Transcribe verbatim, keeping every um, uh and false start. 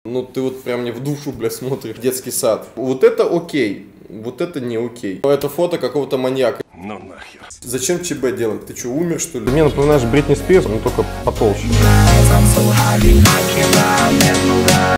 Ну ты вот прям мне в душу, бля, смотришь. Детский сад. Вот это окей. Вот это не окей. Это фото какого-то маньяка. Ну нахер. Зачем ЧБ делать? Ты что, умер, что ли? Ты мне напоминаешь Бритни Спирс, но только потолще.